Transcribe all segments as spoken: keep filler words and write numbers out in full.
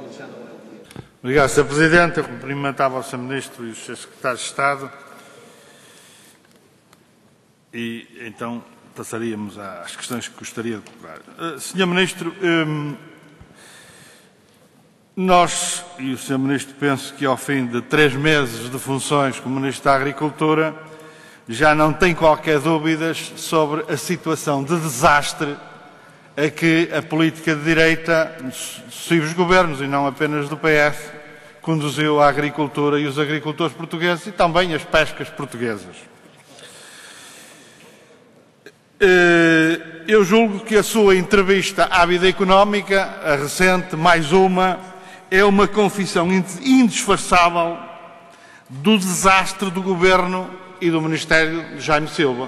Obrigado, senhor Presidente. Eu cumprimentava o senhor Ministro e os senhores Secretários de Estado e então passaríamos às questões que gostaria de colocar. Uh, senhor Ministro, um, nós e o senhor Ministro penso que ao fim de três meses de funções como Ministro da Agricultura já não tem qualquer dúvidas sobre a situação de desastre a que a política de direita dos sucessivos governos, e não apenas do P S, conduziu a agricultura e os agricultores portugueses e também as pescas portuguesas. Eu julgo que a sua entrevista à Vida Económica, a recente, mais uma, é uma confissão indisfarçável do desastre do Governo e do Ministério de Jaime Silva,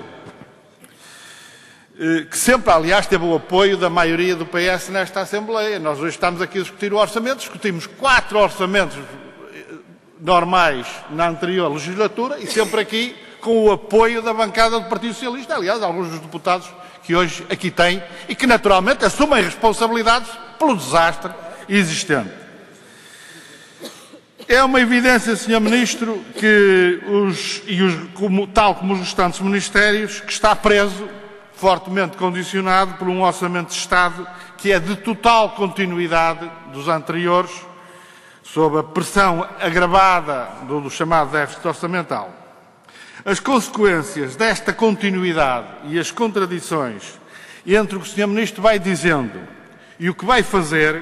que sempre, aliás, teve o apoio da maioria do P S nesta Assembleia. Nós hoje estamos aqui a discutir o orçamento, discutimos quatro orçamentos normais na anterior legislatura e sempre aqui com o apoio da bancada do Partido Socialista, aliás, alguns dos deputados que hoje aqui têm e que naturalmente assumem responsabilidades pelo desastre existente. É uma evidência, senhor Ministro, que os, e os, como, tal como os restantes ministérios, que está preso, fortemente condicionado por um orçamento de Estado que é de total continuidade dos anteriores, sob a pressão agravada do, do chamado déficit orçamental. As consequências desta continuidade e as contradições entre o que o senhor Ministro vai dizendo e o que vai fazer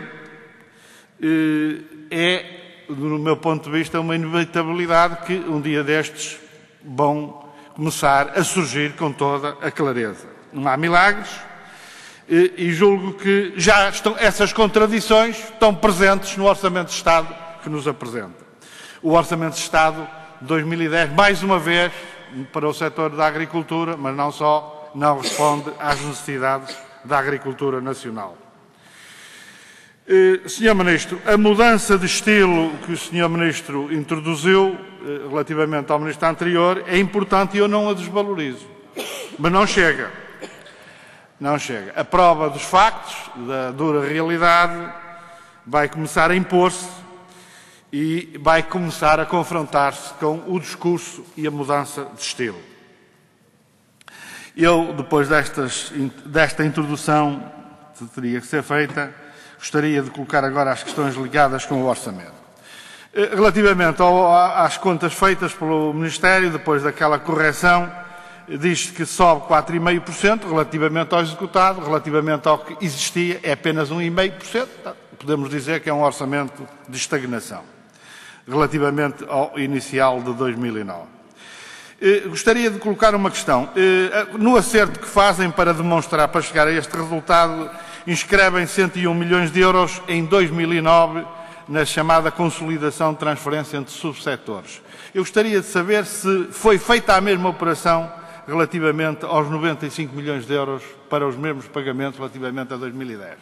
é, do meu ponto de vista, uma inevitabilidade que um dia destes vão começar a surgir com toda a clareza. Não há milagres e julgo que já estão, essas contradições estão presentes no Orçamento de Estado que nos apresenta. O Orçamento de Estado de dois mil e dez, mais uma vez, para o setor da agricultura, mas não só, não responde às necessidades da agricultura nacional. senhor Ministro, a mudança de estilo que o senhor Ministro introduziu relativamente ao Ministro anterior é importante e eu não a desvalorizo, mas não chega. Não chega. A prova dos factos, da dura realidade, vai começar a impor-se e vai começar a confrontar-se com o discurso e a mudança de estilo. Eu, depois destas, desta introdução que teria que ser feita, gostaria de colocar agora as questões ligadas com o orçamento. Relativamente ao, às contas feitas pelo Ministério, depois daquela correção, diz que sobe quatro vírgula cinco por cento relativamente ao executado, relativamente ao que existia é apenas um vírgula cinco por cento. Podemos dizer que é um orçamento de estagnação, relativamente ao inicial de dois mil e nove. Gostaria de colocar uma questão. No acerto que fazem para demonstrar, para chegar a este resultado, inscrevem cento e um milhões de euros em dois mil e nove na chamada consolidação de transferência entre subsetores. Eu gostaria de saber se foi feita a mesma operação relativamente aos noventa e cinco milhões de euros para os mesmos pagamentos relativamente a dois mil e dez.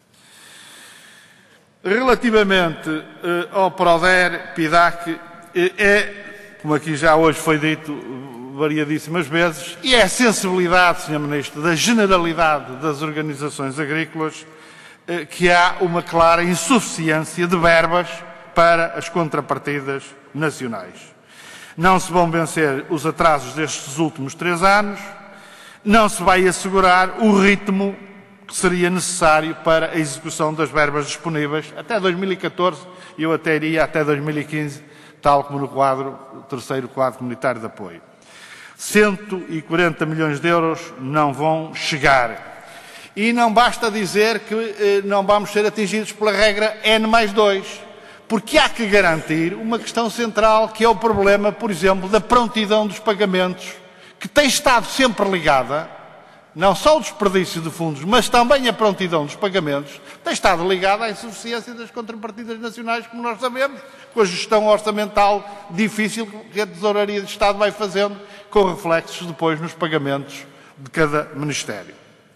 Relativamente eh, ao Proder, PIDAC, eh, é, como aqui já hoje foi dito variadíssimas vezes, e é a sensibilidade, senhor Ministro, da generalidade das organizações agrícolas eh, que há uma clara insuficiência de verbas para as contrapartidas nacionais. Não se vão vencer os atrasos destes últimos três anos, não se vai assegurar o ritmo que seria necessário para a execução das verbas disponíveis até dois mil e catorze e eu até iria até dois mil e quinze, tal como no quadro, o terceiro quadro comunitário de apoio. cento e quarenta milhões de euros não vão chegar. E não basta dizer que eh, não vamos ser atingidos pela regra N mais dois. Porque há que garantir uma questão central, que é o problema, por exemplo, da prontidão dos pagamentos, que tem estado sempre ligada, não só ao desperdício de fundos, mas também a prontidão dos pagamentos, tem estado ligada à insuficiência das contrapartidas nacionais, como nós sabemos, com a gestão orçamental difícil que a Tesouraria de Estado vai fazendo, com reflexos depois nos pagamentos de cada Ministério.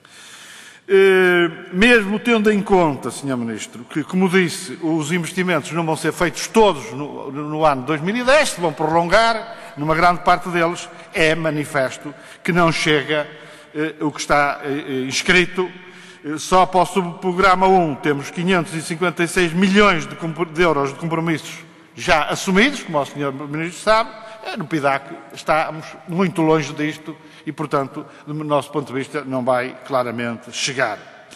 Mesmo tendo em conta, senhor Ministro, que, como disse, os investimentos não vão ser feitos todos no, no ano de dois mil e dez, se vão prolongar, numa grande parte deles, é manifesto que não chega eh, o que está eh, inscrito só para o subprograma um temos quinhentos e cinquenta e seis milhões de, de euros de compromissos já assumidos, como o senhor Ministro sabe. No P I D A C estamos muito longe disto e, portanto, do nosso ponto de vista, não vai claramente chegar.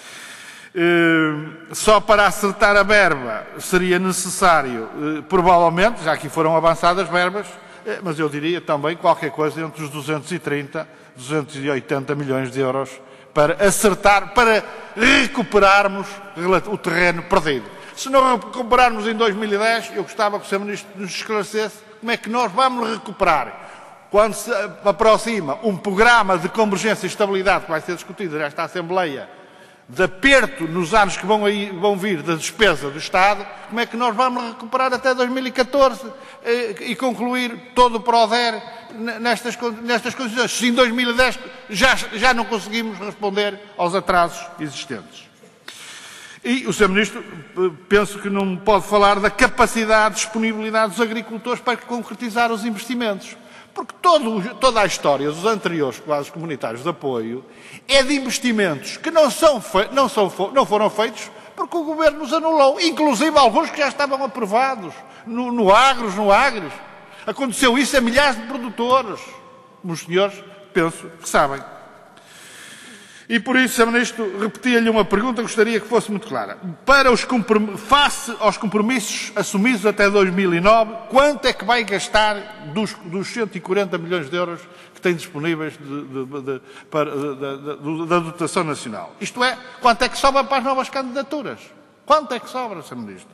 Só para acertar a verba seria necessário, provavelmente, já aqui foram avançadas verbas, mas eu diria também qualquer coisa entre os duzentos e trinta, duzentos e oitenta milhões de euros para acertar, para recuperarmos o terreno perdido. Se não recuperarmos em dois mil e dez, eu gostava que o senhor Ministro nos esclarecesse como é que nós vamos recuperar. Quando se aproxima um programa de convergência e estabilidade que vai ser discutido nesta Assembleia, de aperto nos anos que vão, aí, vão vir da despesa do Estado, como é que nós vamos recuperar até dois mil e catorze e, e concluir todo o PRODER nestas, nestas condições? Se em dois mil e dez já, já não conseguimos responder aos atrasos existentes. E o senhor Ministro, penso que não pode falar da capacidade, disponibilidade dos agricultores para concretizar os investimentos. Porque todo, toda a história dos anteriores quadros comunitários de apoio é de investimentos que não, são não, são, não foram feitos porque o Governo nos anulou. Inclusive alguns que já estavam aprovados no, no Agros, no Agres. Aconteceu isso a milhares de produtores. Os senhores, penso, que sabem. E por isso, senhor Ministro, repetia-lhe uma pergunta, gostaria que fosse muito clara. Para os face aos compromissos assumidos até dois mil e nove, quanto é que vai gastar dos, dos cento e quarenta milhões de euros que tem disponíveis de, de, de, para, de, de, da dotação nacional? Isto é, quanto é que sobra para as novas candidaturas? Quanto é que sobra, senhor Ministro?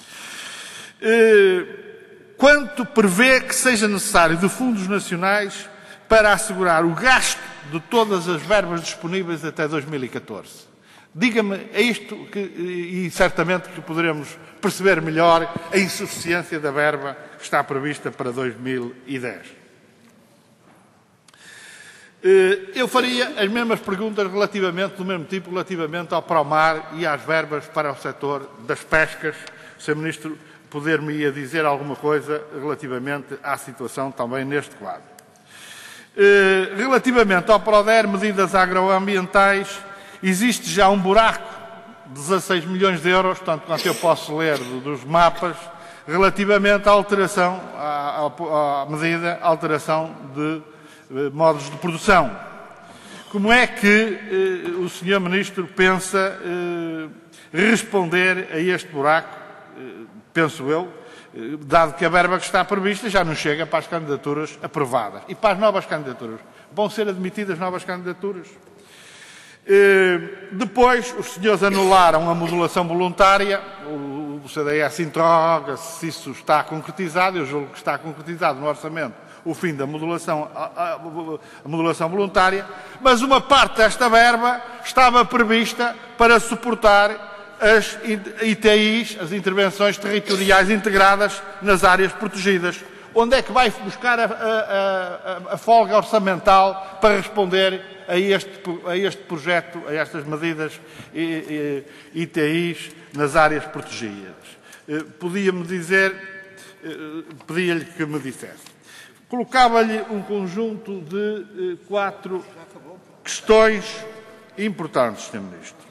Quanto prevê que seja necessário de fundos nacionais para assegurar o gasto de todas as verbas disponíveis até dois mil e catorze. Diga-me, é isto que, e certamente que poderemos perceber melhor a insuficiência da verba que está prevista para dois mil e dez. Eu faria as mesmas perguntas relativamente, do mesmo tipo, relativamente ao PROMAR e às verbas para o setor das pescas. O senhor Ministro poder-me dizer alguma coisa relativamente à situação também neste quadro. Relativamente ao PRODER, medidas agroambientais, existe já um buraco de dezasseis milhões de euros, tanto quanto eu posso ler dos mapas, relativamente à alteração, à, à, à medida, alteração de eh, modos de produção. Como é que eh, o senhor Ministro pensa eh, responder a este buraco, eh, penso eu, dado que a verba que está prevista já não chega para as candidaturas aprovadas. E para as novas candidaturas? Vão ser admitidas novas candidaturas? Depois, os senhores anularam a modulação voluntária. O C D S interroga-se se isso está concretizado. Eu julgo que está concretizado no orçamento o fim da modulação, a, a, a modulação voluntária. Mas uma parte desta verba estava prevista para suportar as I T Is, as intervenções territoriais integradas nas áreas protegidas. Onde é que vai buscar a, a, a, a folga orçamental para responder a este, a este projeto, a estas medidas I T Is nas áreas protegidas? Podia-me dizer, pedia-lhe que me dissesse. Colocava-lhe um conjunto de quatro questões importantes, senhor Ministro.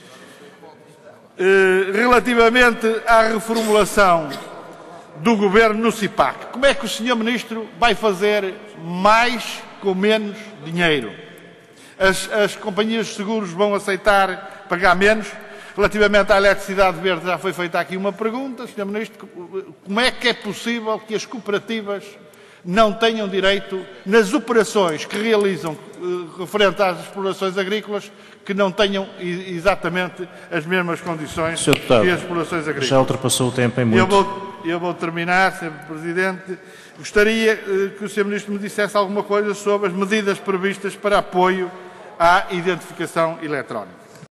Relativamente à reformulação do Governo no CIPAC, como é que o senhor Ministro vai fazer mais com menos dinheiro? As, as companhias de seguros vão aceitar pagar menos? Relativamente à eletricidade verde, já foi feita aqui uma pergunta, senhor Ministro, como é que é possível que as cooperativas não tenham direito nas operações que realizam referente às explorações agrícolas, que não tenham exatamente as mesmas condições que as explorações agrícolas? Já ultrapassou o tempo em muito. Eu vou, eu vou terminar, senhor Presidente. Gostaria que o senhor Ministro me dissesse alguma coisa sobre as medidas previstas para apoio à identificação eletrónica.